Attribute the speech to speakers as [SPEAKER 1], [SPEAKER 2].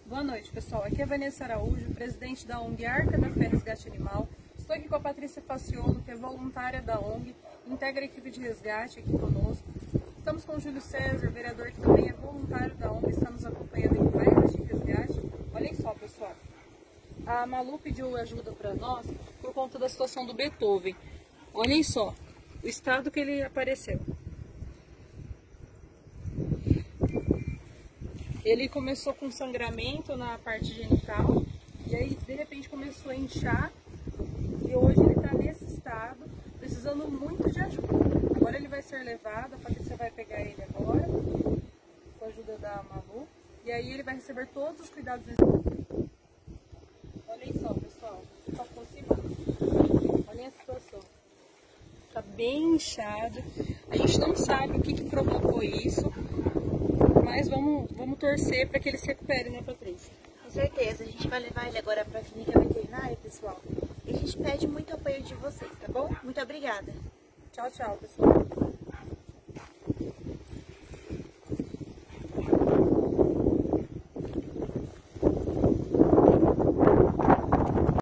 [SPEAKER 1] Boa noite, pessoal. Aqui é a Vanessa Araújo, presidente da ONG Arca da Fé Resgate Animal. Estou aqui com a Patrícia Faciolo, que é voluntária da ONG, integra a equipe de resgate aqui conosco. Estamos com o Júlio César, vereador que também é voluntário da ONG, está nos acompanhando em mais de resgate. Olhem só, pessoal. A Malu pediu ajuda para nós por conta da situação do Beethoven. Olhem só o estado que ele apareceu. Ele começou com sangramento na parte genital e aí de repente começou a inchar e hoje ele está nesse estado, precisando muito de ajuda. Agora ele vai ser levado, a Patrícia vai pegar ele agora, com a ajuda da Malu, e aí ele vai receber todos os cuidados necessários. Olhem só, pessoal, só aproximar. Olhem a situação. Está bem inchado, a gente não sabe o que provocou isso. Mas vamos torcer para que ele se recupere, né, Patrícia?
[SPEAKER 2] Com certeza, a gente vai levar ele agora para a clínica veterinária, pessoal. E a gente pede muito apoio de vocês, tá bom? Muito obrigada.
[SPEAKER 1] Tchau, tchau, pessoal.